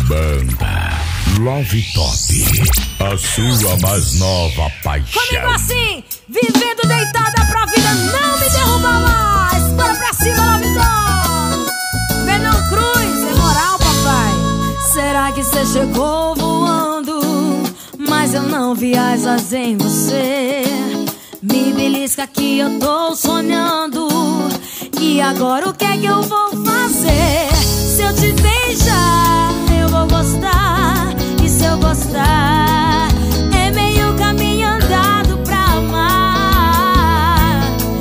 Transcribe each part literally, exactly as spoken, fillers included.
Banda Love Top, a sua mais nova paixão. Comigo assim, vivendo deitada pra vida não me derrubar mais. Bora pra cima, Love Top. Fernão Cruz, é moral, papai. Será que você chegou voando, mas eu não vi asas em você? Me belisca que eu tô sonhando. E agora o que é que eu vou fazer? Se eu te beijar, eu vou gostar. E se eu gostar, é meio caminho andado pra amar.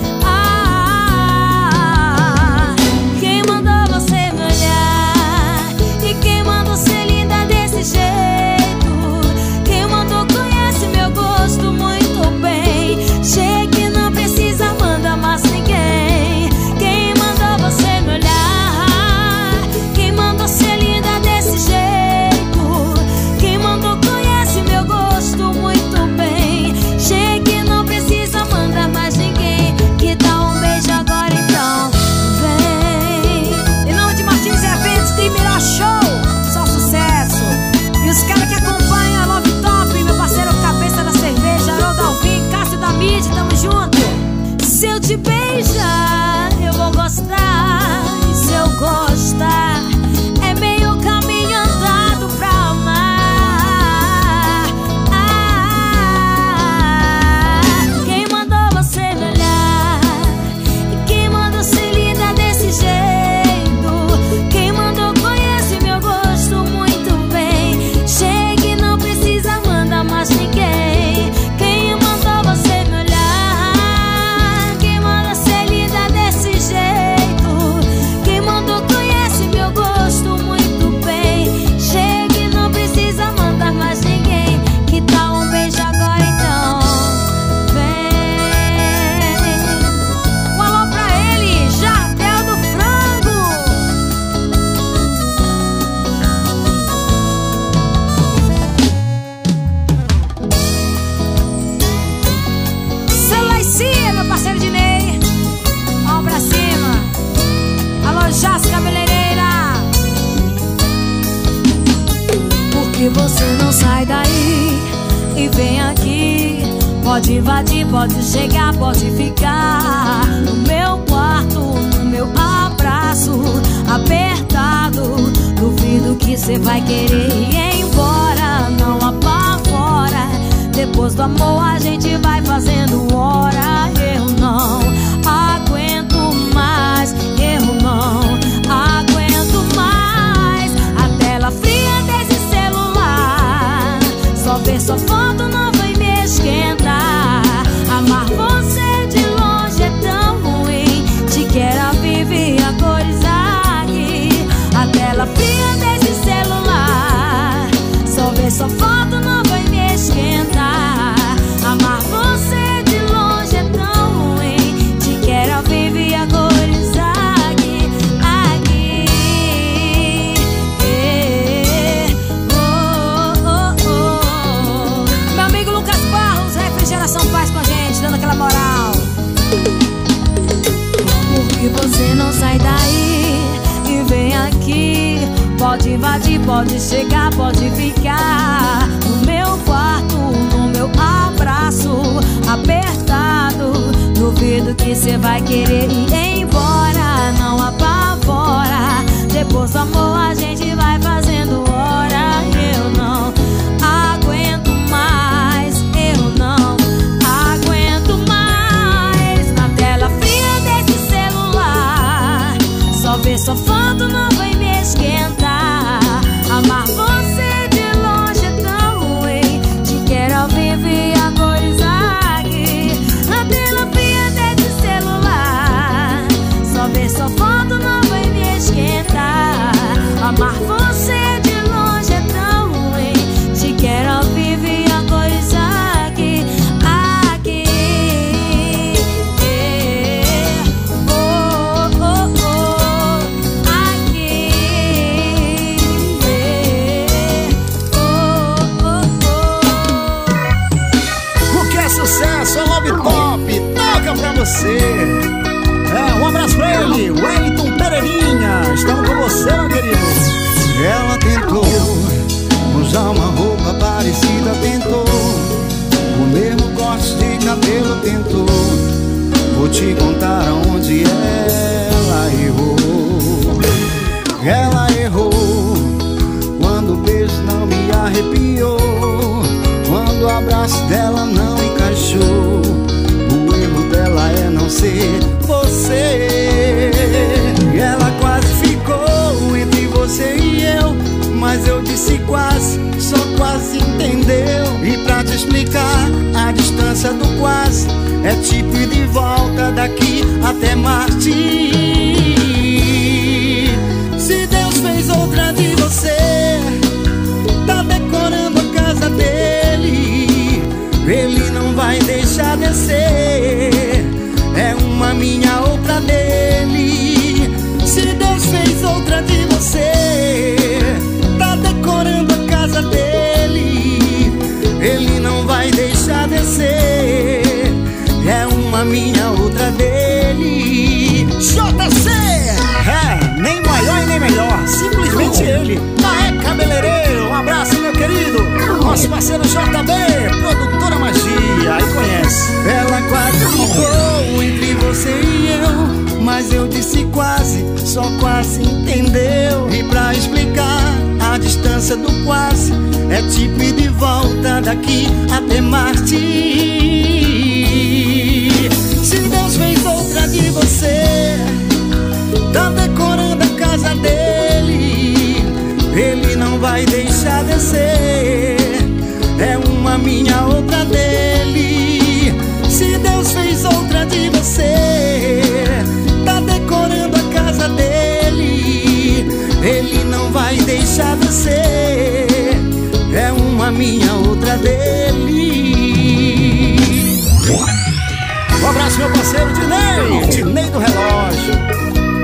Ah, quem mandou você me olhar? E quem mandou ser linda desse jeito? Quem mandou conhece meu gosto muito bem. Sei que não precisa mandar mais ninguém. Quem mandou você me olhar? Quem mandou ser linda desse jeito? Quem mandou conhece meu gosto muito bem. Sei que não precisa mandar mais ninguém. Que tal um beijo agora então? Vem. Em nome de Martins Eventos, tem melhor show, só sucesso. E os caras que acompanham a Love Top, meu parceiro Cabeça da Cerveja, Haroldo Alvim, Cássio da Mídia, tamo junto. Se eu te beijar, eu vou gostar. E se eu gostar, é meio caminho andado pra amar. Ah, quem mandou você me olhar? E quem mandou ser linda desse jeito? Quem mandou conhece meu gosto muito bem. Sei que não precisa mandar mais ninguém. Quem mandou você me olhar? Quem mandou ser linda desse jeito? Quem mandou conhece meu gosto muito bem. Sei que não precisa mandar mais ninguém. Que tal um beijo agora então? Vem. Um alô pra ele, Jardel do Frango. Celaicia, meu parceiro Dinei. Vamos pra cima. Alô, Jazz Cabeleireira. Por que você não sai daí e vem aqui? Pode invadir, pode chegar, pode ficar no meu quarto, no meu abraço apertado. Duvido que você vai querer ir embora, não apavora. Depois do amor a gente vai fazendo hora. Eu não aguento mais, eu não aguento mais. A tela fria desse celular, só ver sua foto não vai me esquentar. Amar você de longe é tão ruim. Te quero viver e a cores aqui. A tela fria desse celular, só ver sua foto não vai me esquentar. Amar você de longe é tão ruim. Te quero viver e a cores aqui, aqui. Eh, oh, oh, oh. Meu amigo Lucas Barros, Refrigeração Paz com a gente, dando aquela moral. Por que você não sai daí e vem aqui? Pode invadir, pode chegar, pode ficar no meu quarto, no meu abraço apertado. Duvido que você vai querer ir embora, não apavora. Depois do amor a gente vai fazendo hora. Eu não aguento mais, eu não aguento mais. Na tela fria desse celular, só ver sua foto não vai me esquentar. Amar você de longe é tão ruim. Te quero viver a cores aqui. Na tela fria desse celular, só ver sua foto não vai me esquentar. Amar você de longe é tão ruim. Te quero viver a cores aqui, aqui. Eh, oh, oh, oh, aqui. Eh, oh, oh, oh. O que é sucesso é Love Top, toca pra você. É, um abraço pra ele, Wellington Pereirinha. Estamos com você, meu querido. Ela tentou usar uma roupa parecida tentou, o mesmo corte de cabelo tentou. Vou te contar aonde ela errou. Ela errou quando o beijo não me arrepiou, quando o abraço dela não encaixou. O erro dela é não ser você. Ela quase ficou entre você e eu, mas eu disse quase, só quase entendeu. E pra te explicar, a distância do quase é tipo ir de volta daqui até Marte. Se Deus fez outra de você, tá decorando a casa dele, ele não vai deixar descer. É uma minha, outra dele. Se Deus fez outra de você, tá decorando a casa dele, ele não vai deixar descer. É uma minha, outra dele. J C! É, nem maior e nem melhor, simplesmente ele. Maé Cabeleireiro, um abraço, meu querido. Nosso parceiro J B, produtora Magia, aí conhece. Ela quase ficou entre você e eu, mas eu disse quase, só quase entendeu. E pra explicar, a distância do quase é tipo ir de volta daqui até Marte. Se Deus fez outra de você, tá decorando a casa dele, ele não vai deixar descer. É uma minha, outra dele. Se Deus fez outra de você, tá decorando a casa dele, ele não vai deixar descer. É uma minha, outra dele. Um abraço, meu parceiro Dinei, Dinei do relógio.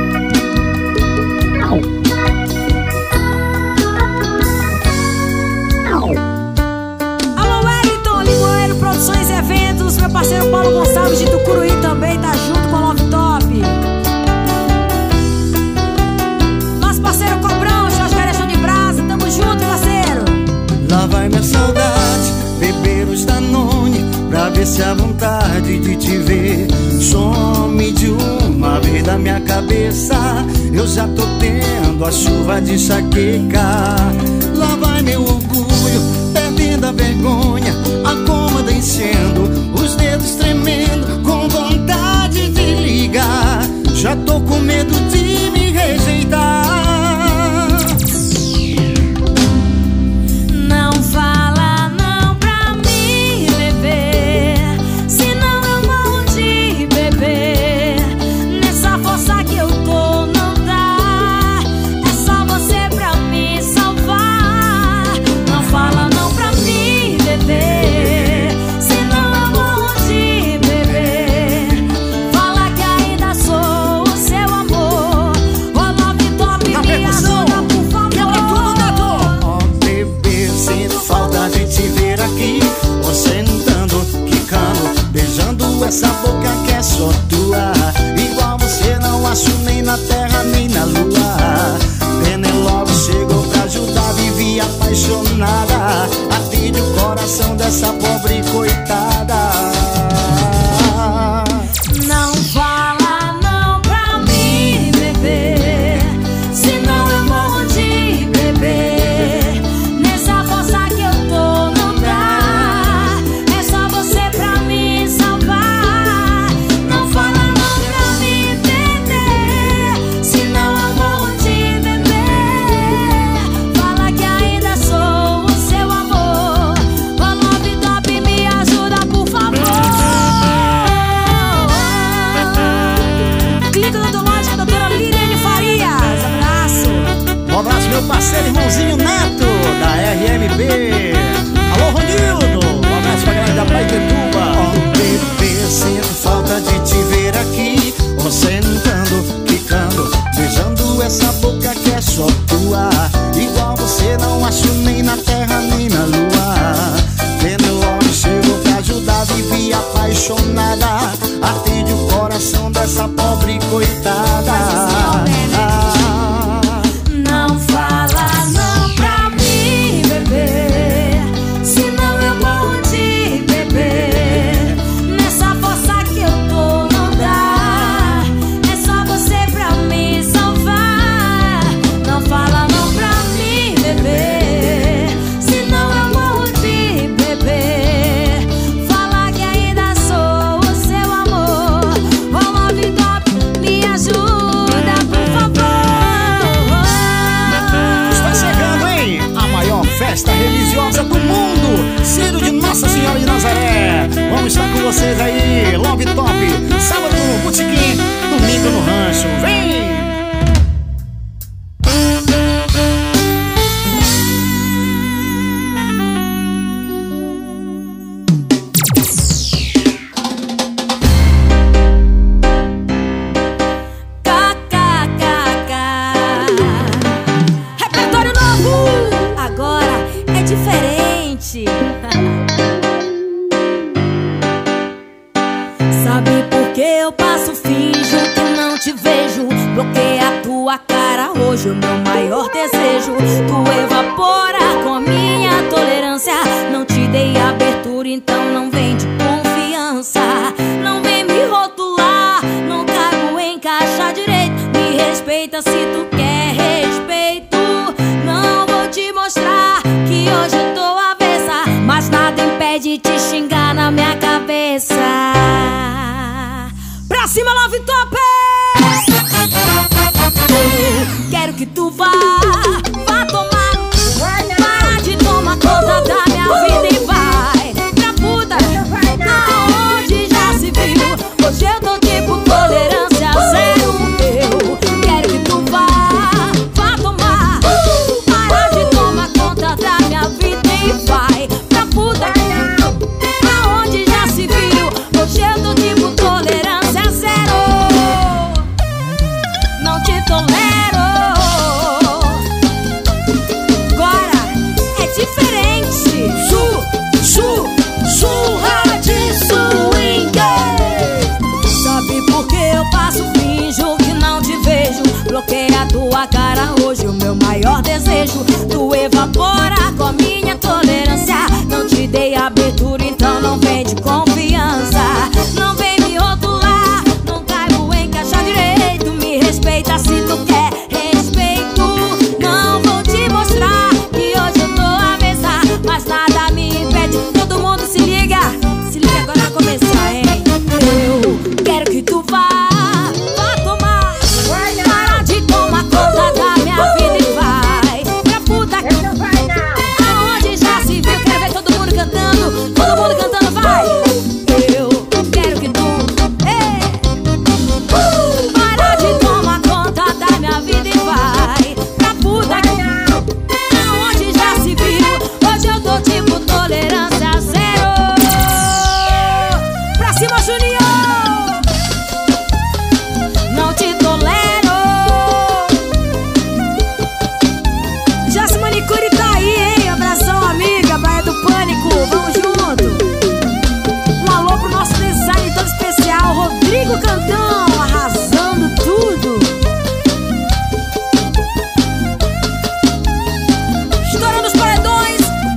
Produções e Eventos, meu parceiro Paulo Gonçalves de Tucuruí também tá junto com a Love Top. Nosso parceiro Cobrão, Jorge Garechão de Brasa, tamo junto, parceiro. Lá vai minha saudade, beber os Danone, pra ver se a vontade de te ver some de uma vez da minha cabeça. Eu já tô tendo a chuva de enxaqueca. Lá vai meu orgulho, perdendo a vergonha, a cômoda enchendo, os dedos tremendo, com vontade de ligar. Já tô com medo de me rejeitar. Não fala não pra mim, bebê, senão eu morro de beber. Nessa força que eu tô não dá, é só você pra me salvar. Não fala não pra mim, bebê, senão eu morro de beber. Fala que ainda sou o seu amor. Ô Love Top, me ajuda, por favor. Quebra tudo, Neto! Ó bebê, sinto falta de te ver aqui, você sentando, quicando, beijando essa boca que é só tua. Igual você não acho nem na terra nem na lua. Penelope chegou pra ajudar, vivi apaixonada. Atende o coração dessa pobre coitada. Não fala não pra mim, bebê, senão eu morro de beber. Nessa força que eu tô não dá, é só você pra me salvar. Não fala não pra mim, bebê, senão eu morro de beber. Fala que ainda sou o seu amor. Ô Love Top, me ajuda, por favor. Clínica Odontológica, doutora Liliane Farias. Abraço. Um abraço, meu parceiro irmãozinho Neto, da R M B. Alô, Ronildo. Um abraço pra galera da Paitetuba. Ó bebê, sinto falta de te ver aqui, você sentando, quicando, beijando essa boca que é só tua. Igual você não acho nem na terra nem na lua. Penelope chegou pra ajudar, vivi apaixonada. Atende o coração dessa pobre coitada. Não fala não pra mim, bebê, diferente. Sabe por que eu passo, finjo que não te vejo. Bloqueia a tua cara, hoje o meu maior desejo. Tu evapora com a minha tolerância. Não te dei abertura, então não vem de confiança. Não vem me rotular, não caibo em caixa direito. Me respeita se tu quer respeito. Não vou te mostrar que hoje eu tô avessa, mas nada impede te xingar na minha cabeça. Pra cima, Love Top! Quero que tu vá, vá tomar, para de tomar conta da minha vida e vai pra puta, aonde já se viu. Hoje eu tô tipo tolerância zero. Eu quero que tu vá, vá tomar, para de tomar conta da minha vida e vai pra puta, aonde já se viu. Hoje eu tô tipo tolerância zero. Não te tolero. Agora é diferente. Su, su, surra de swing. Sabe por que eu passo, finjo que não te vejo. Bloqueia a tua cara, hoje o meu maior desejo. Tu evapora com a minha tolerância. Não te dei abertura, então não vem de confiança. Não vem me rotular, não caibo em caixa direito. Me respeita se tu quer respeito. Não vou te mostrar que hoje eu tô avessa, mas nada me impede. Todo mundo se liga, se liga agora vai começar, hein? Eu quero que tu vá, vá tomar, para de tomar conta da minha vida e vai pra puta, aonde já se viu. Quero ver todo mundo cantando, todo mundo cantando, vai. Eu quero que tu, ei, uh, para de tomar conta da minha vida e vai pra puta, aonde já se viu. Hoje eu tô tipo tolerância zero. Pra cima, Juninho! Não te tolero. Jassi Manicure tá aí, hein? Abração, amiga, Baía do Pânico, vamos junto. Um alô pro nosso design todo especial, Rodrigo Cantão, arrasando tudo. Estourando os paredões,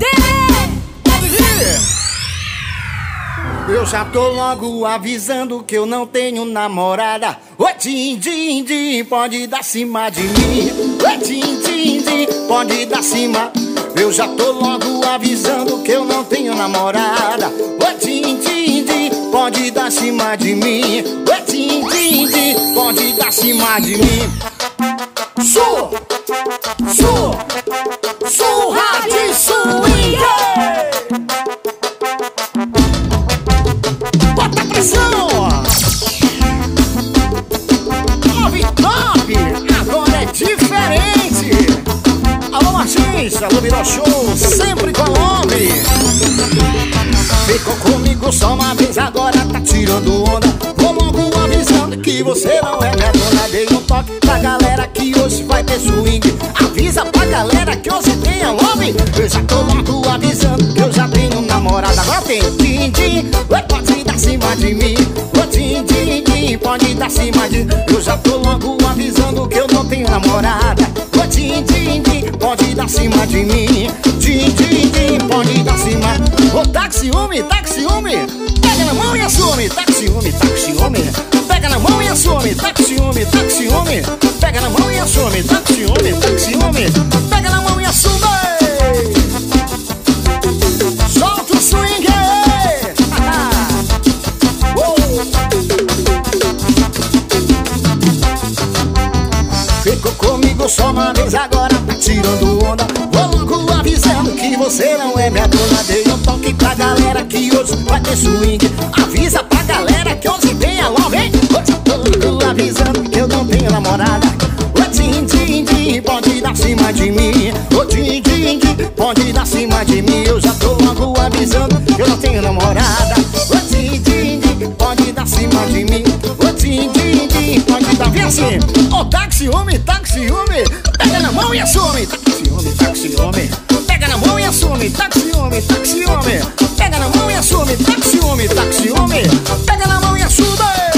Dele! Eu já tô logo avisando que eu não tenho namorada. Oi, din, din, din, pode dar cima de mim. Oi, din, din, din, pode dar cima. Eu já tô logo avisando que eu não tenho namorada. Oi, din, din, din, pode dar cima de mim. Oi, din, din, din, pode dar cima de mim. Su, su, surra de swing. Bota pressão! Love Top, agora é diferente. Alô Martins, alô Virou Show, sempre com a Love. Ficou comigo só uma vez, agora tá tirando onda. Vou logo avisando que você não é minha dona. Dei um toque pra galera que hoje vai ter swing. Avisa pra galera que hoje tem a Love. Eu já tô logo avisando que eu já tenho namorada. Agora tem din, din, pode dar cima de mim. Ô din, din, din, pode dar cima de mim. Eu já tô logo avisando que eu não tenho namorada. Ô din, din, din, pode dar cima de mim. Din, din, din, pode dar cima. Ô tá com ciúme, tá com ciúme. Pega na mão e assume, tá com ciúme, tá com ciúme. Pega na mão e assume, tá com ciúme, tá com ciúme. Pega na mão e assume, tá com ciúme, tá com ciúme. Pega na mão e assume. Solta o swing. Ficou comigo só uma vez, agora tá tirando onda. Vou logo avisando que você não é minha dona. Dei um toque pra galera que hoje vai ter swing. Avisa pra galera que hoje tem a Love, hein? Hoje tô logo avisando que eu não tenho namorada. Ô din, din, din, pode dar cima de mim. Ô din, din, din, pode dar cima de mim. Eu já tô logo avisando que eu não tenho namorada. Ô din, din, din, pode dar cima de mim. Ô din, din, din, pode dar. Vem assim, ô tá com ciúme, tá com ciúme. Pega na mão e assume. Tá com ciúme, tá com ciúme. Pega na na mão e assume, tá com ciúme, tá com ciúme. Pega na mão e assume, tá com ciúme, tá com ciúme. Pega na mão e assume.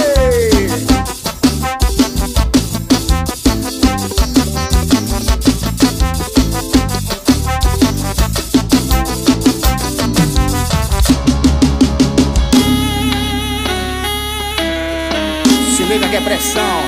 Se liga que é pressão.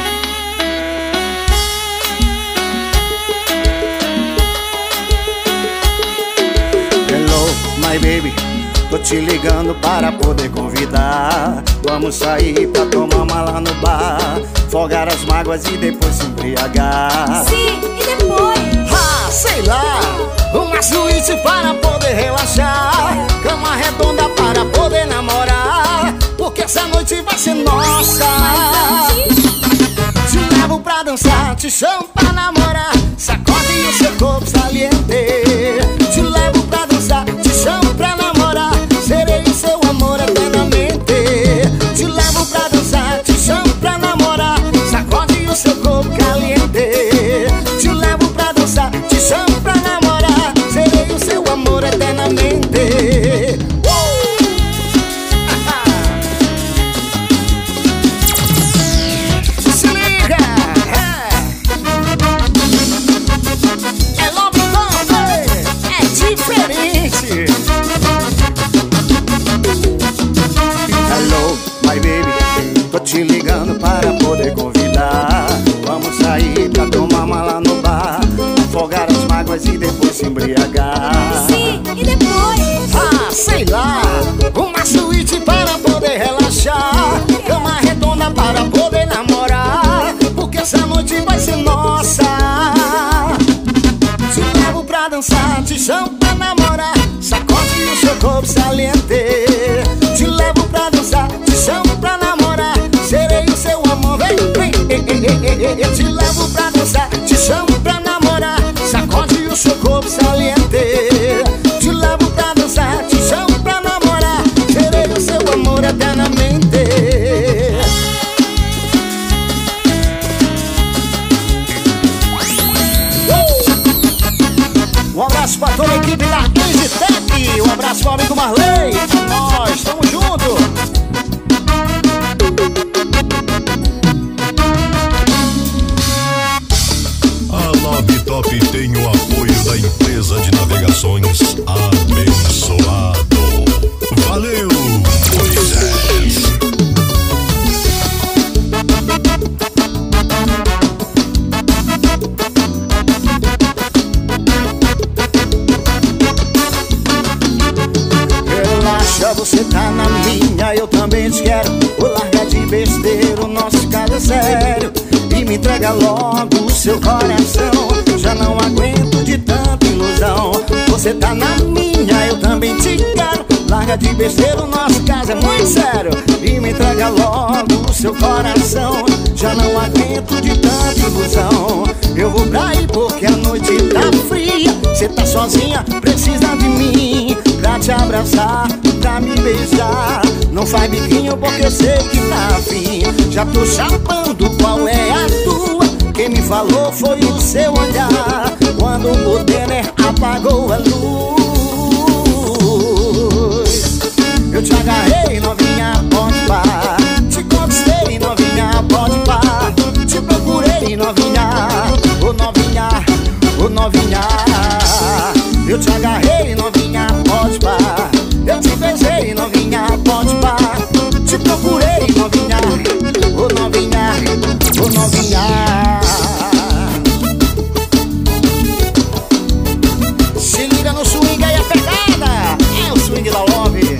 My baby, tô te ligando para poder convidar. Vamos sair pra tomar uma lá no bar, folgar as mágoas e depois se embriagar. Sim, e depois? Ah, sei lá, uma suíte para poder relaxar, cama redonda para poder namorar, porque essa noite vai ser nossa. Te levo pra dançar, te chamo pra namorar, sacode o seu corpo saliente. Te levo pra dançar, te chamo pra namorar, serei o seu amor eternamente. Te levo pra dançar, te chamo pra namorar, sacode o seu corpo caliente. Te levo pra dançar, te chamo pra namorar, serei o seu amor eternamente. Se liga, é love love, é diferente. Hello, my baby, tô te ligando para poder convidar. Vamos sair pra tomar uma lá no bar, afogar as mágoas e depois se embriagar. Sim, e depois? Ah, sei lá, uma suíte para poder relaxar, cama redonda para poder namorar, porque essa noite vai ser nossa. Te levo pra dançar, te chamo pra namorar, sacode o seu corpo saliente. Te levo pra dançar, te chamo pra namorar, serei o seu amor. Vem, vem, eu te levo pra dançar, te chamo pra namorar, sacode o seu corpo saliente. Te levo pra dançar, te chamo pra namorar, serei o seu amor eternamente. Um abraço pra toda a equipe da Digitec, um abraço pro amigo Marley, nós tamo junto. A Love Top tem o apoio da empresa de navegações Abençoado. Valeu, Moisés. Relaxa, você tá na minha, eu também te quero. Vou largar de besteira, o nosso caso é sério, e me entrega logo o seu coração. Já não aguento de tanta ilusão. Você tá na minha, eu também te quero. Larga de besteira, o nosso caso é muito sério, e me entrega logo o seu coração. Já não aguento de tanta ilusão. Eu vou pra aí porque a noite tá fria. Cê tá sozinha, precisa de mim pra te abraçar, pra me beijar. Não faz biquinho porque eu sei que tá afim. Já tô chapando, qual é a tua? Quem me falou foi o seu olhar, quando o Denner apagou a luz. Eu te agarrei, novinha, pode pá. Te conquistei, novinha, pode pá. Te procurei, novinha, ô novinha, ô novinha. Eu te agarrei, novinha, pode pá. Eu te beijei, novinha, pode pá. Te procurei, novinha, ô novinha, ô novinha. Se liga no swing aí, a pegada é o swing da Love.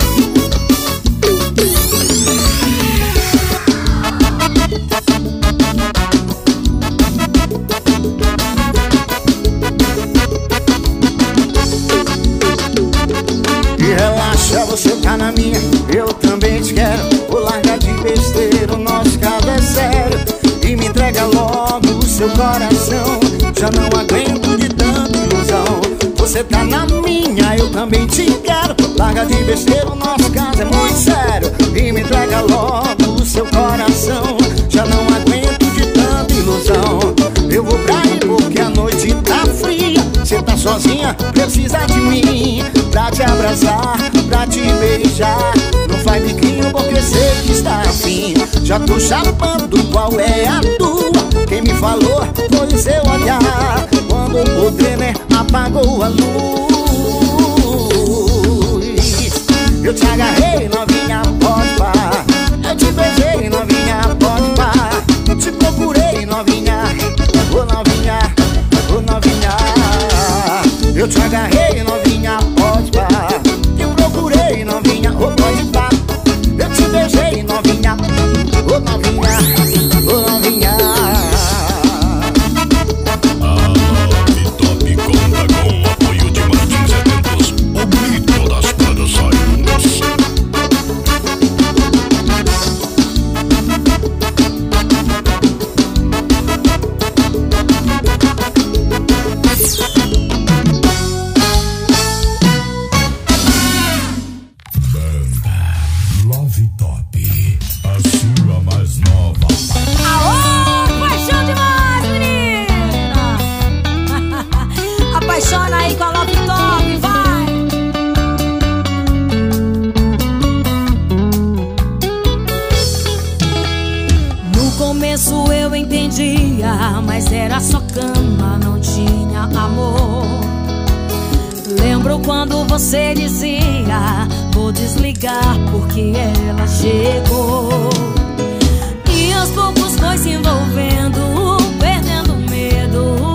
E relaxa, você tá na minha, eu também te quero. Vou largar de besteira, o nosso caso é sério, e me entrega logo o seu coração. Já não aguento de tanta ilusão. Você tá na minha, eu também te quero. Larga de besteira, o nosso caso é muito sério, e me entrega logo o seu coração. Já não aguento de tanta ilusão. Eu vou pra aí porque a noite tá fria. Cê tá sozinha, novinha precisa de mim pra te abraçar, pra te beijar. Não faz biquinho porque sei que está afim. Já tô chapando, qual é a tua? Quem me falou foi seu olhar. Quando o tremer apagou a luz, eu te agarrei, novinha, pode parar. Eu te beijei, novinha, pode parar. Te procurei, novinha, ô novinha, ô novinha. Eu te agarrei, novinha, pode parar. Te procurei, novinha, ô pode parar. Eu te beijei, novinha, ô novinha, ô novinha. A Love Top conta com o apoio de Martins Eventos, o grito das produções. Love Top, a sua mais nova. Aô, paixão demais, menina! Apaixona aí com a Love Top, vai! No começo eu entendia, mas era só cama, não tinha amor. Lembro quando você dizia: vou desligar porque ela chegou. E aos poucos foi se envolvendo, perdendo medo.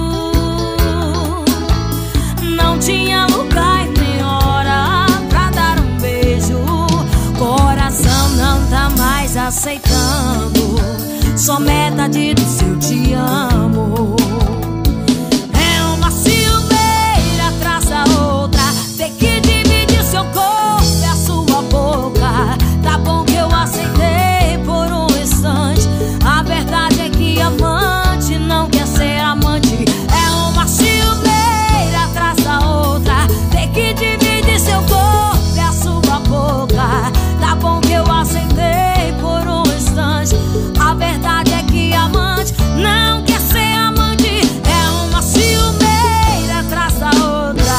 Não tinha lugar e nem hora pra dar um beijo. Coração não tá mais aceitando, só metade do seu te amo. É uma ciumeira atrás da outra, ter que dividir seu corpo e a sua boca. Tá bom que eu aceitei por um instante. A verdade é que amante não quer ser amante. É uma ciumeira atrás da outra, ter que dividir seu corpo e a sua boca. Tá bom que eu aceitei por um instante. A verdade é que amante não quer ser amante. É uma ciumeira atrás da outra.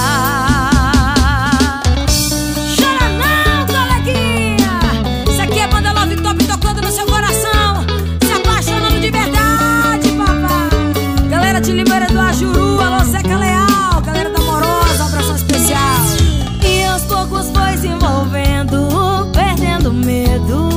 Chora não, coleguinha. Isso aqui é banda Love Top tocando no seu coração, se apaixonando de verdade, papai. Galera de Limeira do Ajuru, alô Zeca Leal. Galera da Amorosa, um abração especial. E aos poucos foi se envolvendo, perdendo medo.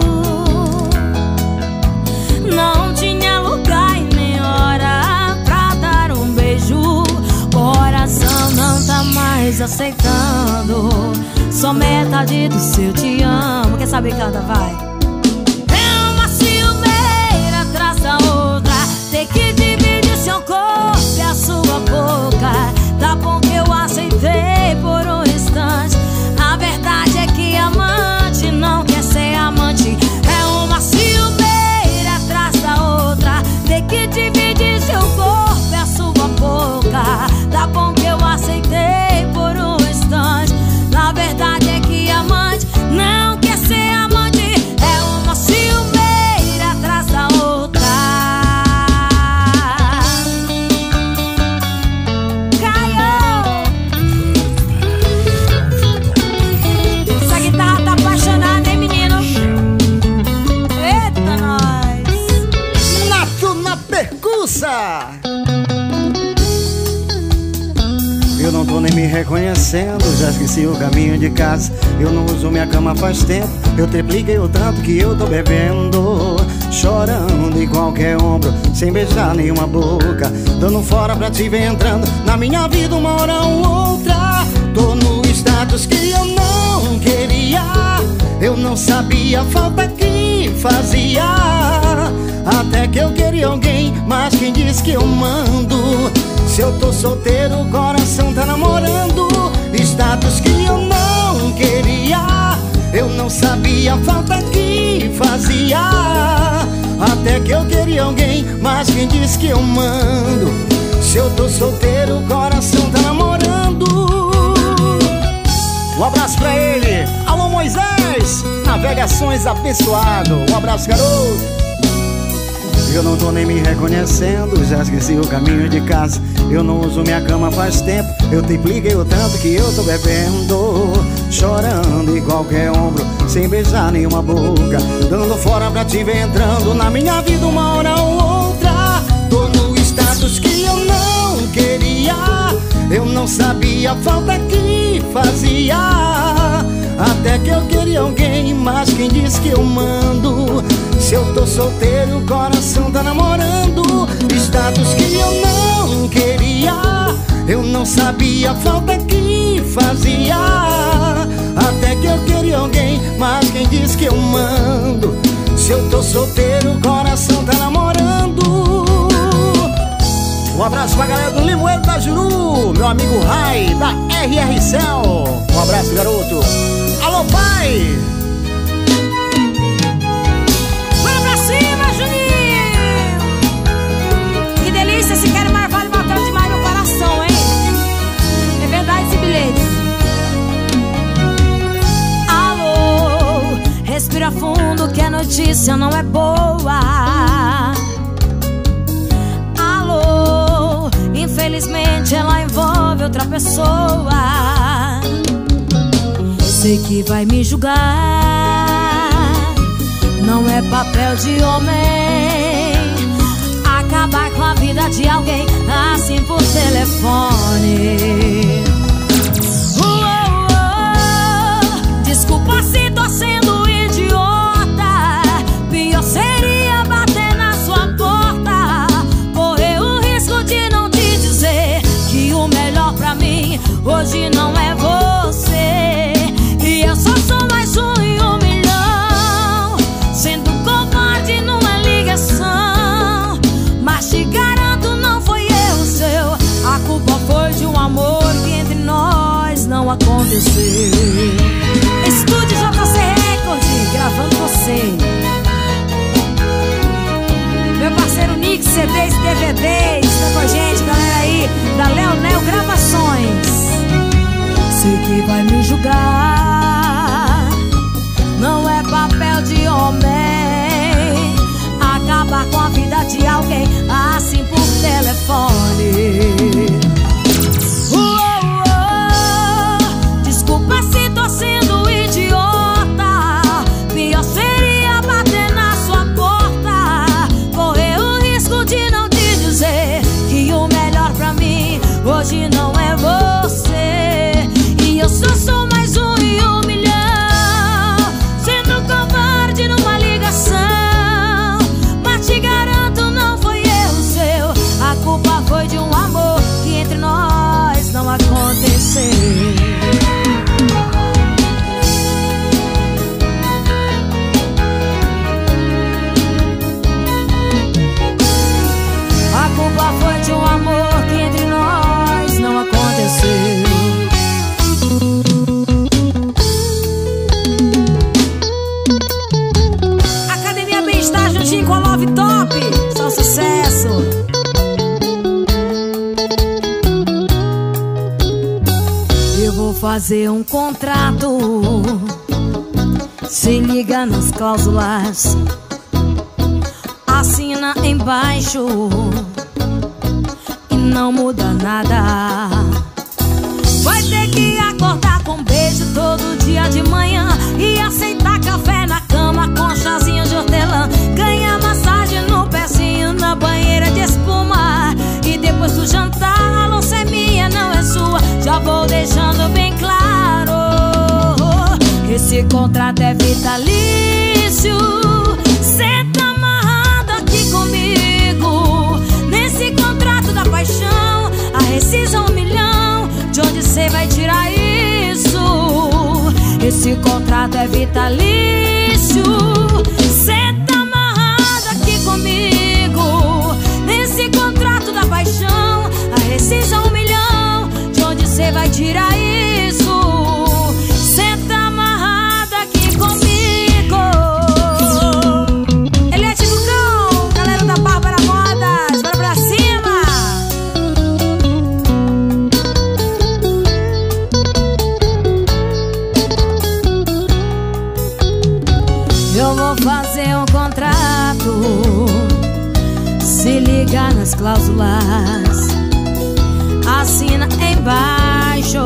Não tinha lugar e nem hora pra dar um beijo. Coração não tá mais aceitando, só metade do seu te amo. Quer saber, canta, vai. É uma ciumeira atrás da outra, ter que dividir seu corpo e a sua boca. Tá bom que eu aceitei por um instante. A verdade é que amante não quer ser amante. É uma ciumeira atrás da outra, ter que dividir seu corpo e a sua boca. Tá bom que eu aceitei por um instante. Na verdade é que amante não quer ser amante. É uma ciumeira atrás da outra. Caiu! Essa guitarra tá apaixonada, hein, menino? Eita, nós! Nato na percussa. Eu não tô nem me reconhecendo, já esqueci o caminho de casa. Eu não uso minha cama faz tempo, eu tripliquei o tanto que eu tô bebendo. Chorando em qualquer ombro, sem beijar nenhuma boca. Dando fora pra te ver entrando na minha vida uma hora ou outra. Tô no status que eu não queria, eu não sabia a falta que fazia. Até que eu queria alguém, mas quem diz que eu mando? Se eu tô solteiro, o coração tá namorando. Status que eu não queria, eu não sabia a falta que fazia. Até que eu queria alguém, mas quem diz que eu mando? Se eu tô solteiro, o coração tá namorando. Um abraço pra ele, alô Moisés, Navegações abençoado. Um abraço, garoto. Eu não tô nem me reconhecendo, já esqueci o caminho de casa. Eu não uso minha cama faz tempo, eu te expliquei o tanto que eu tô bebendo. Chorando em qualquer ombro, sem beijar nenhuma boca, dando fora pra te ver entrando na minha vida uma hora ou outra. Tô no status que eu não queria, eu não sabia a falta que fazia. Até que eu queria alguém, mas quem diz que eu mando? Se eu tô solteiro, o coração tá namorando. Status que eu não queria, eu não sabia a falta que fazia. Até que eu queria alguém, mas quem diz que eu mando? Se eu tô solteiro, o coração tá namorando. Um abraço pra galera do Limoeiro da Juru, meu amigo Rai, da R R Cell. Um abraço, garoto. Alô, pai! Bora pra cima, Juninho! Que delícia, esse quero mais vale matando demais meu coração, hein? É verdade esse bilhete. Alô, respira fundo que a notícia não é boa. Alô, infelizmente ela envolve outra pessoa. Sei que vai me julgar, não é papel de homem acabar com a vida de alguém assim por telefone. Uou, uou, desculpa se tô sendo idiota, pior seria bater na sua porta, correr o risco de não te dizer que o melhor pra mim hoje não é você. E eu só sou mais um em um milhão, sendo covarde numa ligação. Mas te garanto, não foi erro seu, a culpa foi de um amor que entre nós não aconteceu. Estúdio J C Record, gravando você. Meu parceiro Nick, C Ds e D V Ds, tá com a gente, galera aí da Leonel Gravações. Sei que vai me julgar, não é papel de homem acabar com a vida de alguém assim por telefone. Uou, uou, desculpa se tô sendo idiota, pior seria bater na sua porta, correr o risco de não te dizer que o melhor pra mim hoje não é você. Eu só sou mais um em um milhão, sendo covarde numa ligação. Mas te garanto, não foi erro seu, a culpa foi de um amor que entre nós não aconteceu. A culpa foi de um amor que entre nós não aconteceu. Academia Bem-Estar juntinho com a Love Top, só sucesso. Eu vou fazer um contrato, se liga nas cláusulas, assina embaixo e não muda nada. Vai ter que acordar com beijo todo dia de manhã e aceitar café na cama com chazinho de hortelã. Ganhar massagem no pezinho na banheira de espuma. E depois do jantar, a louça é minha, não é sua. Já vou deixando bem claro, esse contrato é vitalício. Cê tá amarrado aqui comigo, nesse contrato da paixão. A rescisão um milhão, de onde cê vai tirar isso? Esse contrato é vitalício. Cê tá amarrado aqui comigo, nesse contrato da paixão. A rescisão um milhão, de onde cê vai tirar isso? Cê tá amarrado aqui comigo. Ele é tipo cão, galera da Bárbara Modas, bora pra cima. Eu vou fazer um contrato, cláusulas. Assina embaixo,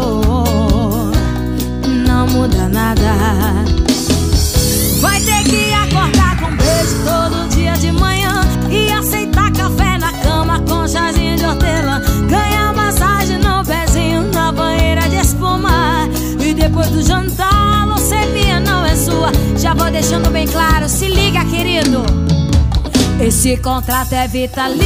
não muda nada. Vai ter que acordar com beijo todo dia de manhã e aceitar café na cama com chazinho de hortelã. Ganhar massagem no pezinho na banheira de espuma. E depois do jantar, leucemia não é sua. Já vou deixando bem claro, se liga, querido. Esse contrato é vitalício.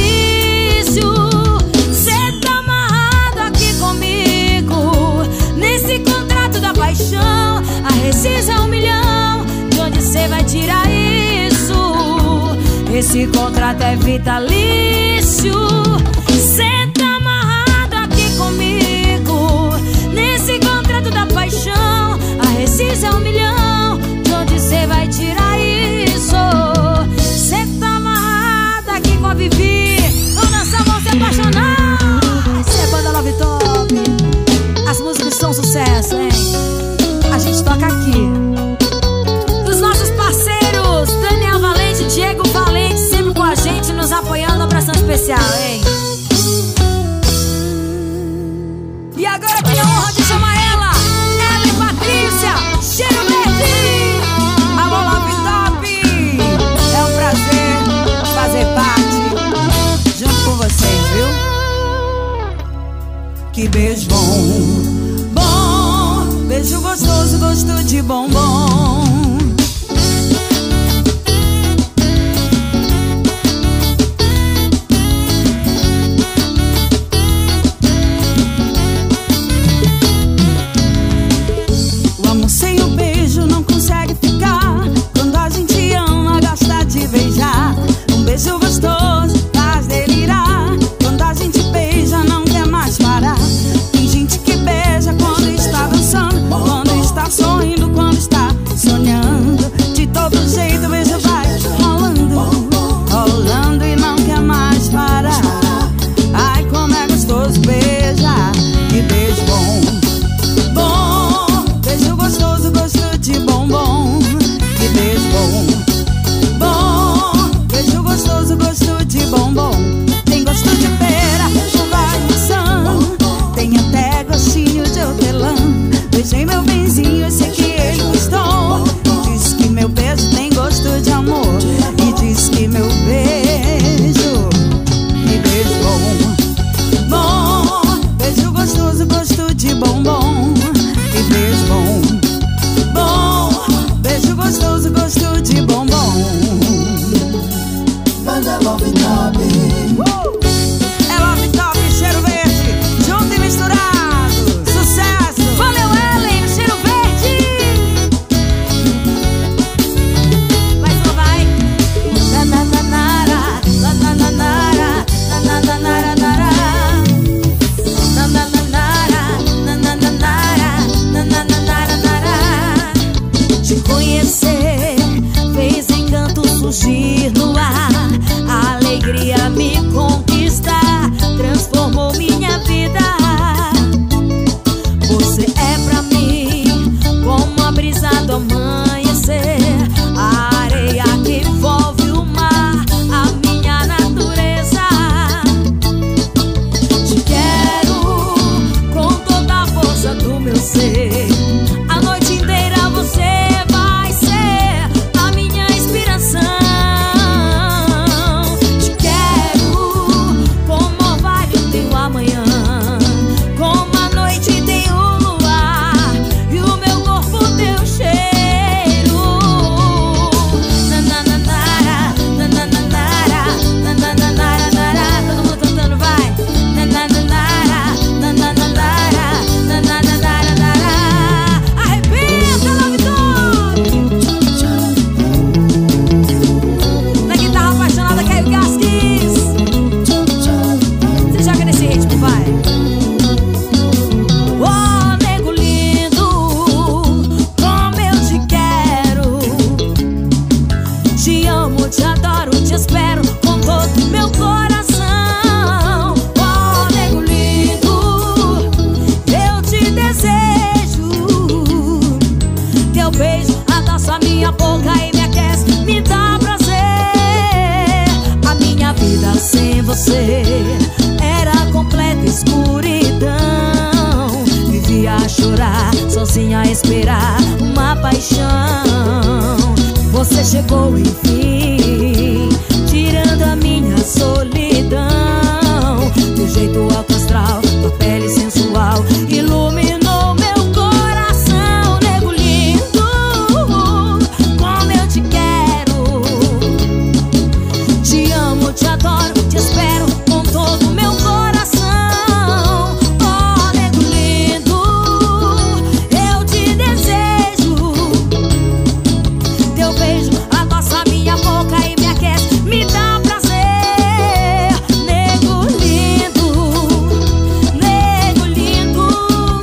Cê tá amarrado aqui comigo. Nesse contrato da paixão, a rescisão é um milhão. De onde cê vai tirar isso? Esse contrato é vitalício. Cê tá amarrado aqui comigo. Nesse contrato da paixão, a rescisão é um milhão. De onde cê vai tirar isso? Cê tá amarrado aqui com a Vivi. Vamos dançar, vamos se apaixonar. Cê é banda Love Top. As músicas são sucesso, hein? A gente toca aqui. Dos nossos parceiros Daniel Valente, Diego Valente, sempre com a gente, nos apoiando. Abração especial, hein? E agora eu tenho a honra de chamar ela, Ellen Patrícia, Cheiro Verde. Alô, Love Top. É um prazer fazer parte junto com vocês, viu? Que beijo bom, bom, beijo gostoso, gosto de bombom. O amor sem o beijo não consegue ficar. Quando a gente ama, gosta de beijar. Um beijo gostoso faz delirar. Quando a gente beija, não quer mais parar. Tem gente que beija quando está dançando, quando está sorrindo, quando está sonhando. De todo jeito o beijo vai rolando, rolando e não quer mais parar. Ai, como é gostoso beijar. Que beijo bom, bom, beijo gostoso, gosto de bombom. Que beijo bom, bom, beijo gostoso, gosto de bombom. Tem gosto de pera, chuva e maçã. Tem até gostinho de hortelã. Beijei meu benzinho, eu sei que ele gostou. E diz que meu beijo tem gosto de amor. E diz que meu beijo, que beijo bom, bom, beijo gostoso, gosto de bombom. Que beijo bom, bom, beijo gostoso, gosto de bombom. Banda Love Top. É Love Top, Cheiro Verde, junto e misturado. Sucesso! Valeu, Ellen, Cheiro Verde. Mais uma vai. Nananara, nananara, nananara, nananara, nananara, nananara. Te conhecer fez encanto surgir no ar. A alegria me conquistar, transformou minha vida. Você é pra mim como a brisa do amanhecer, a areia que envolve o mar, a minha natureza. Te quero com toda a força do meu ser. A noite inteira você vai ser a minha inspiração. Te quero como orvalho tem o amanhã, como a noite tem o luar e o meu corpo teu cheiro. Nananara, nananara, nananara, todo mundo cantando, vai. Nananara, nananara, nananara. chorar, sozinha a esperar uma paixão. Você chegou enfim, tirando a minha solidão. Teu jeito alto astral, tua pele sensual iluminou meu coração. Nego lindo, como eu te quero. Te amo, te adoro, te espero com todo o meu coração. Oh, nego lindo, eu te desejo. Teu beijo adoça minha boca e me aquece, me dá prazer. Nego lindo, nego lindo.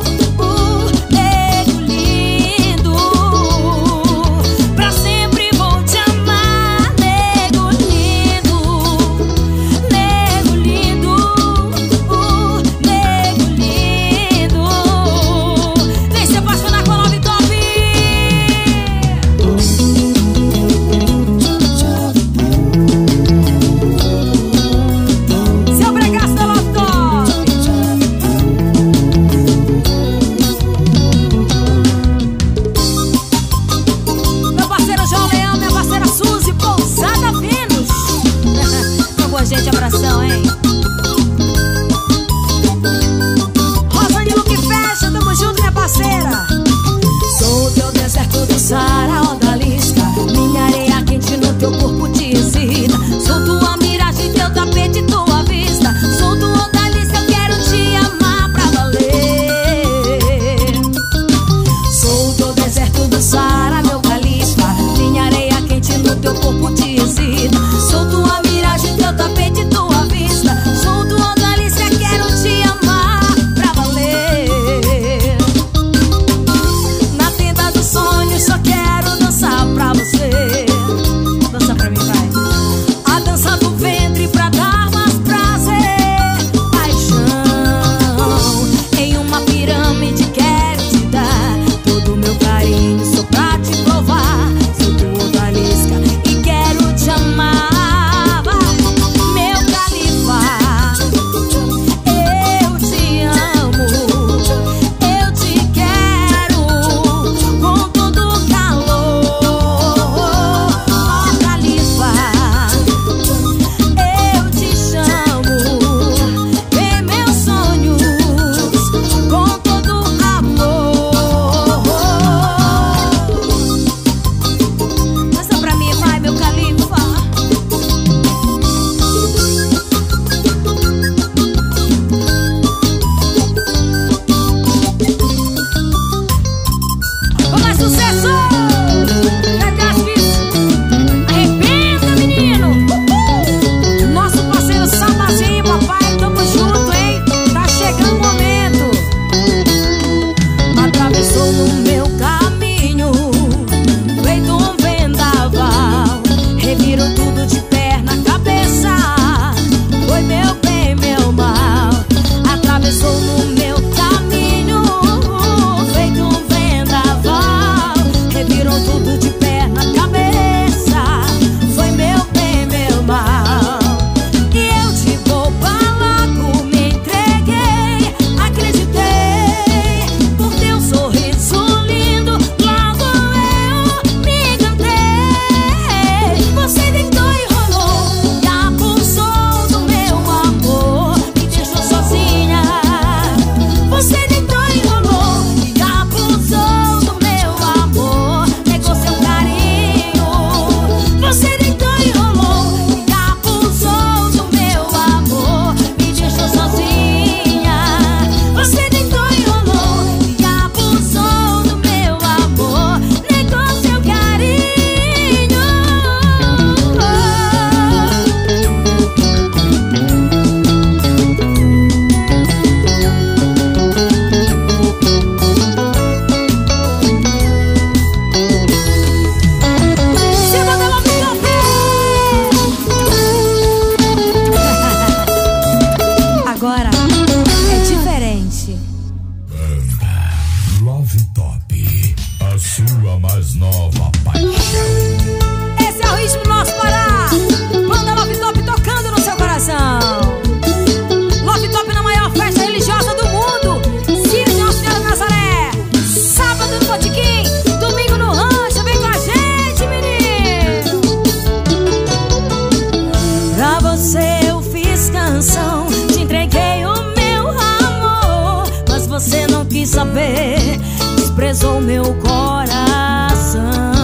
saber, desprezou meu coração.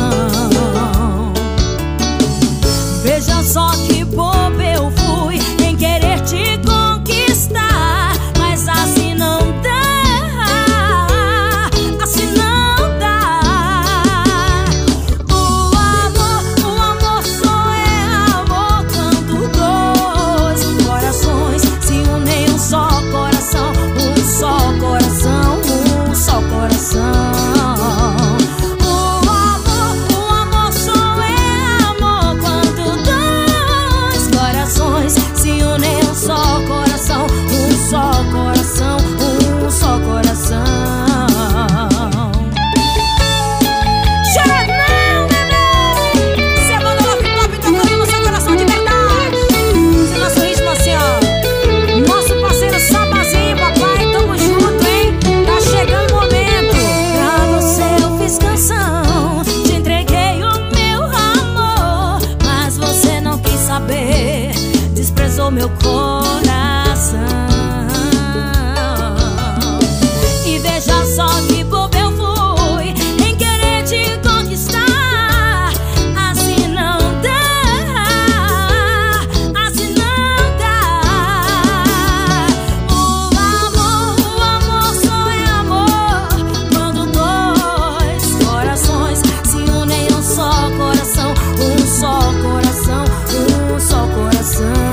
Veja só que bobo eu fui em querer te conquistar, mas assim não dá, assim não dá. O amor, o amor só é amor quando dois corações se unem em um só coração, um só coração, um só coração. Desprezou meu coração. E veja só que bobo eu fui em querer te conquistar. Assim não dá, assim não dá. O amor, o amor só é amor quando dois corações se unem em um só coração, um só coração, um só coração.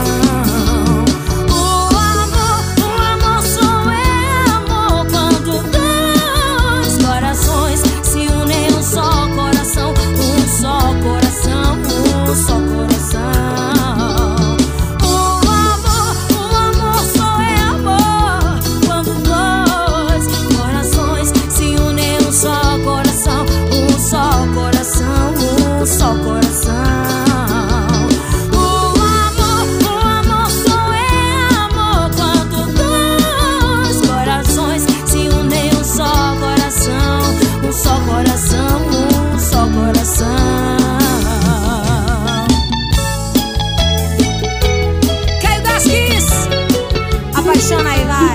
Apaixona aí, vai.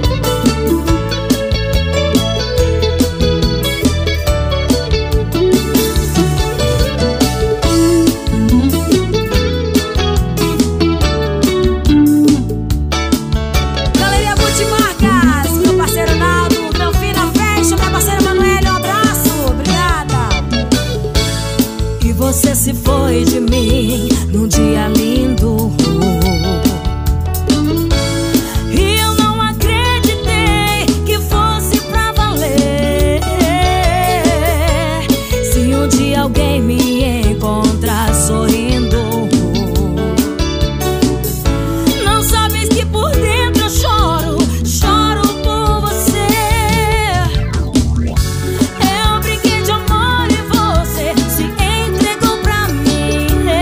Galeria Multimarcas, meu parceiro Naldo, meu filho na festa, minha parceira Manuela, um abraço, obrigada. E você se foi de mim num dia lindo. Alguém me encontrar sorrindo, não sabes que por dentro eu choro, choro por você. Eu brinquei de amor e você se entregou pra mim.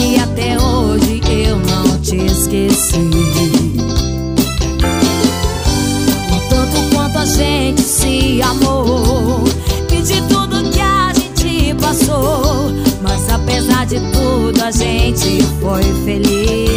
que até hoje eu não te esqueci. O tanto quanto a gente se amou e de tudo que a gente passou, mas apesar de tudo a gente foi feliz.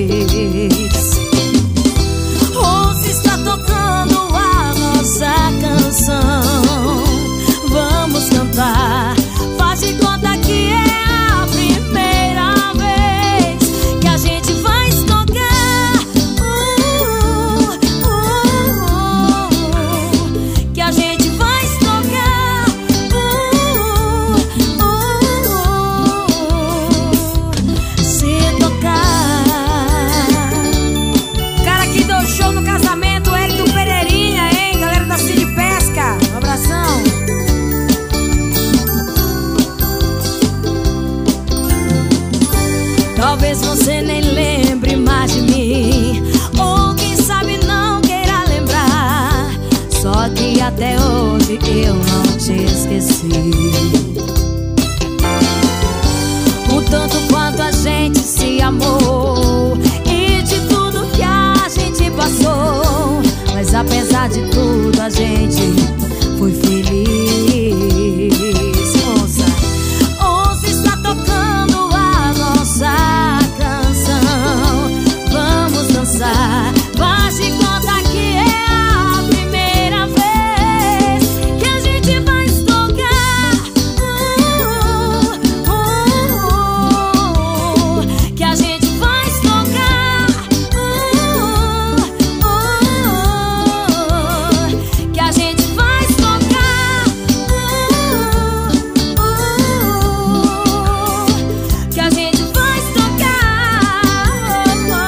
Ouça, está tocando a nossa canção, vamos cantar. Faz de conta que é a primeira vez que a gente vai tocar, uh, uh, uh, que a gente vai tocar, uh, uh, uh, se tocar. O cara que deu show no casamento, Eric do Pereirinha, hein? Galera da Cine Pesca, um abração. Talvez você nem lembre mais de mim, ou quem sabe não queira lembrar, só que até hoje eu não te esqueci. O tanto quanto a gente se amou e de tudo que a gente passou, mas apesar de tudo a gente foi feliz. Ouça, ouça, está tocando a nossa canção, vamos dançar. Faz de conta que é a primeira vez que a gente vai tocar, uh, uh, uh, que a gente vai tocar, uh, uh, que a gente vai tocar, uh, uh, que a gente vai tocar,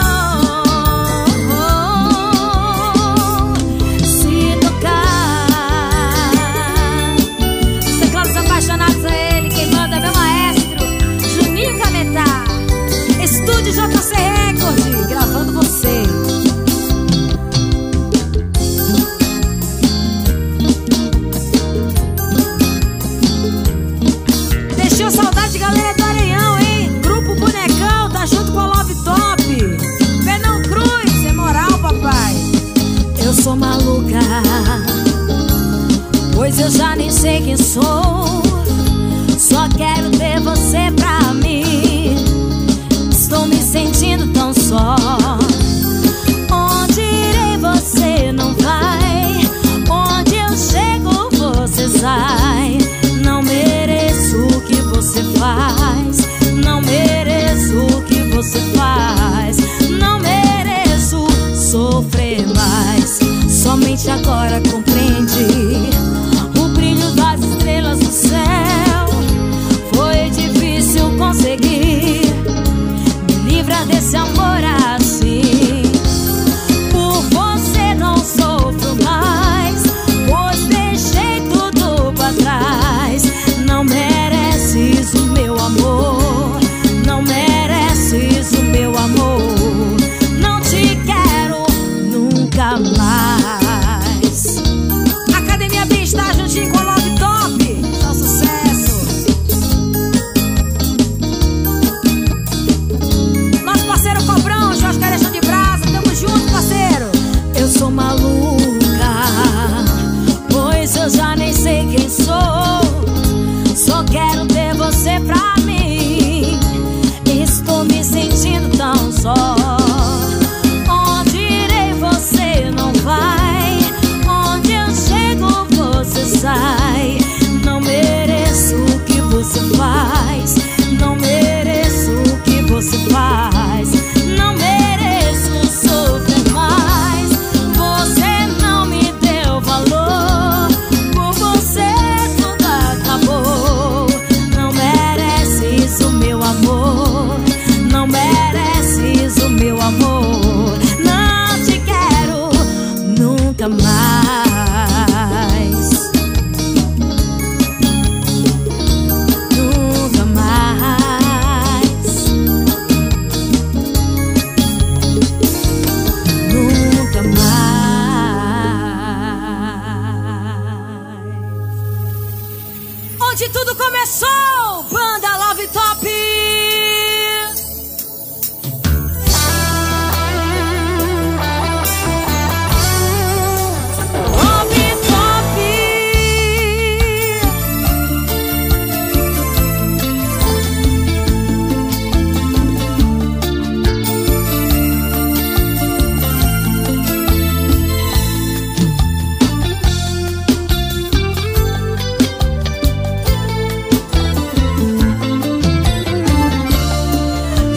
se tocar. Os teclados apaixonados é ele, quem manda é meu maestro Juninho Cametá. Estúdio J C Record, gravando você. Deixou saudade, galera do Areião, hein? Grupo Bonecão, tá junto com a Love Top. Fernão Cruz, é moral, papai. Eu sou maluca, pois eu já nem sei quem sou. Só quero ter você pra mim. Estou me sentindo tão só. Onde irei você não vai, onde eu chego você sai. Não mereço o que você faz, não mereço o que você faz, não mereço sofrer mais. Somente agora compreende o brilho das estrelas no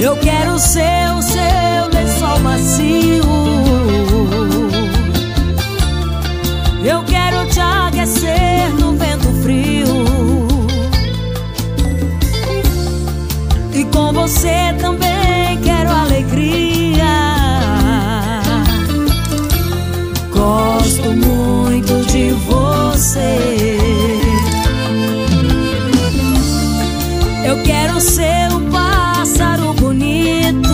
Eu quero ser o seu lençol macio. Eu quero te aquecer no vento frio. E com você também quero alegria. Gosto muito de você. Eu quero ser um pássaro bonito.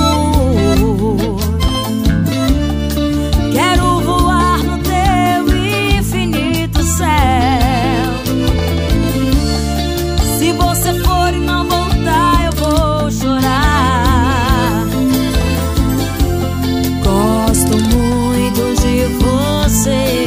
Quero voar no teu infinito céu. Se você for e não voltar, eu vou chorar. Gosto muito de você.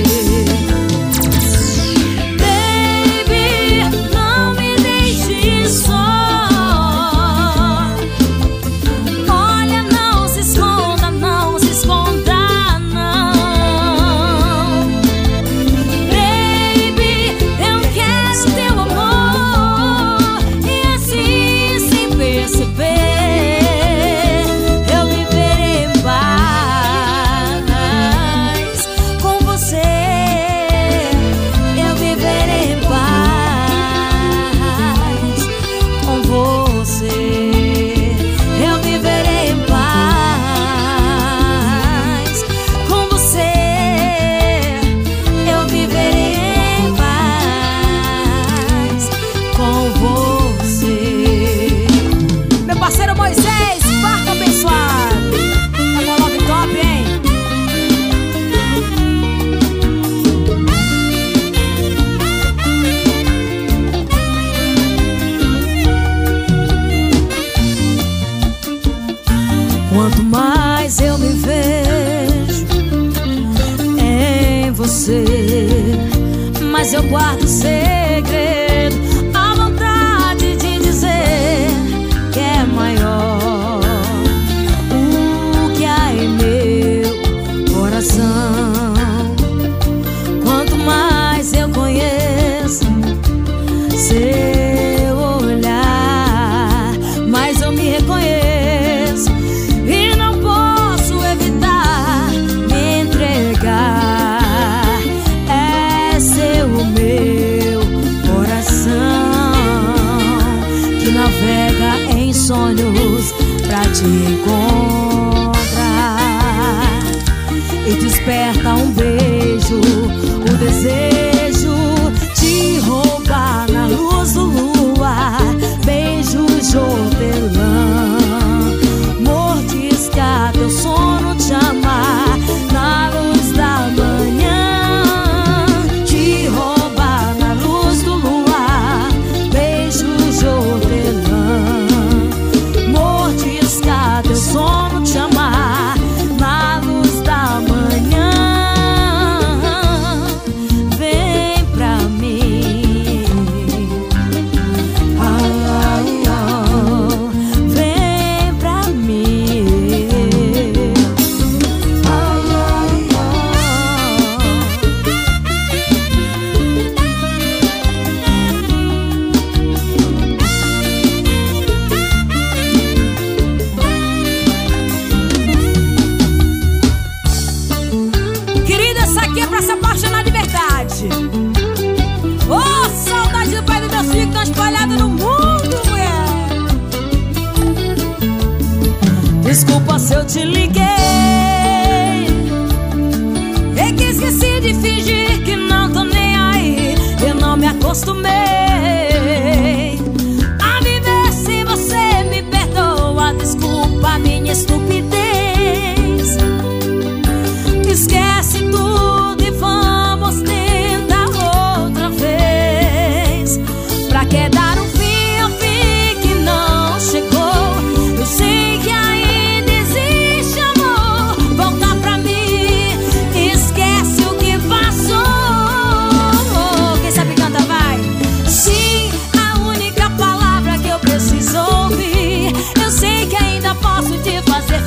Quanto mais eu me vejo em você, mas eu guardo segredo, a vontade de dizer que é maior o que há em meu coração. Quanto mais eu conheço seu olhar, mais eu me reconheço. É seu o meu coração que navega em sonhos pra te encontrar e desperta um beijo, o desejo de roubar na luz do luar. Beijos de hortelã, mordisca teu sono, te amar na luz da manhã, te roubar na luz do luar. Beijos de hortelã, mordisca teu sono, te amar na luz da manhã. Vem pra mim, ah, oh, vem pra mim. Querida, essa aqui é pra se apaixonar de verdade. Oh, saudade do pai dos meus filhos que estão espalhados no mundo, mulher. Desculpa se eu te liguei, é que esqueci de fingir que não tô nem aí. Eu não me acostumei a viver sem você, me perdoa, desculpa minha estupidez. Esquece tudo e vamos tentar outra vez. Pra que dar um fim ao fim que não chegou? Eu sei que ainda existe amor. Volta pra mim, esquece o que passou. Quem sabe canta, vai. Sim, a única palavra que eu preciso ouvir. Eu sei que ainda posso te fazer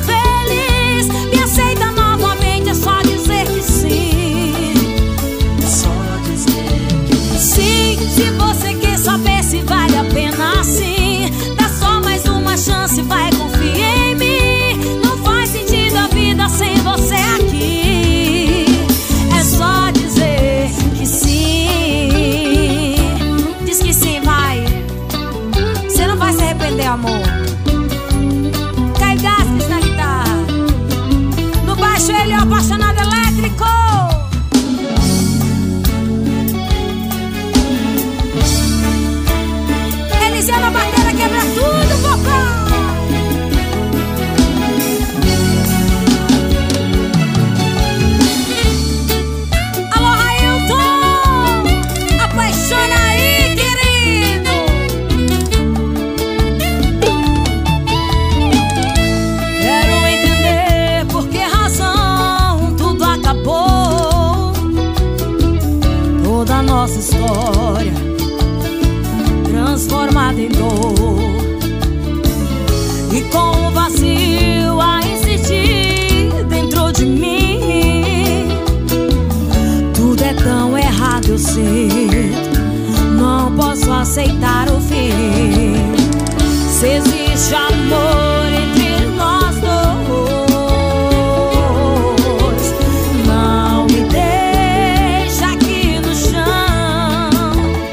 jeito, não posso aceitar o fim. Se existe amor entre nós dois, não me deixa aqui no chão.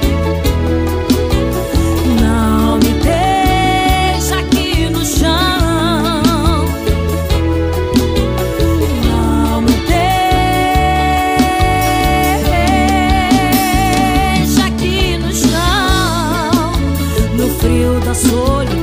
Não me deixa aqui no chão. Não me deixa aqui no chão, no frio da solidão.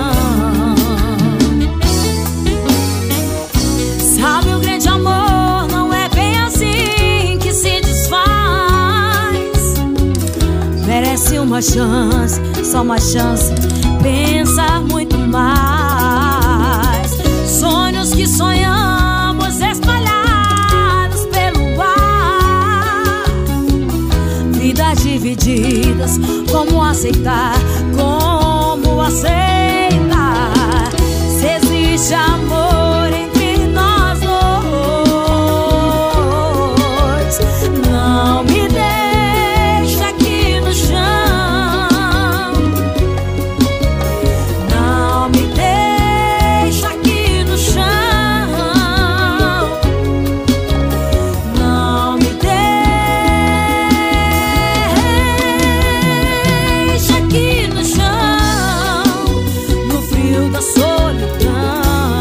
Sabe, o grande amor não é bem assim que se desfaz. Merece uma chance, só uma chance, pensar muito mais. Sonhos que sonhamos espalhados pelo ar, vidas divididas, como aceitar, como aceitar? Se existe amor entre nós dois, não me deixa aqui no chão. Não me deixa aqui no chão. Não me deixa aqui no chão, no frio da solidão.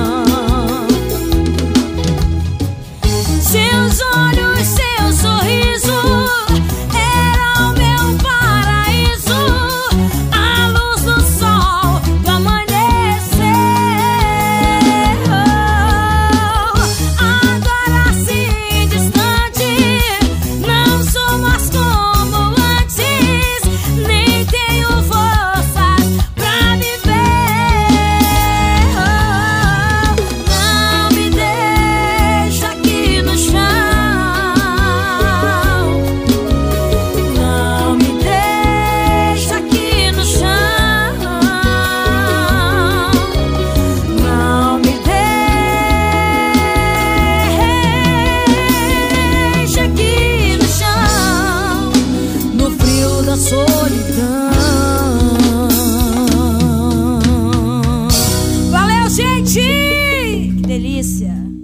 Seus olhos, seu sorriso era o meu paraíso, a luz do sol do amanhecer. Agora assim distante, não sou mais como antes, nem tenho forças pra viver. Não me deixa aqui no chão. Não me deixa aqui no chão. Não me deixa aqui no chão, no frio da solidão. Valeu, gente! Que delícia!